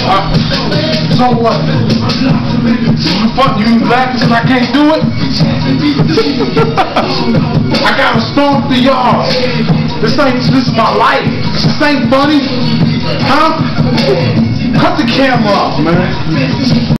So what? You laughing because I can't do it? I gotta stomp the yard. This is my life. This ain't funny. Huh? Cut the camera off, man.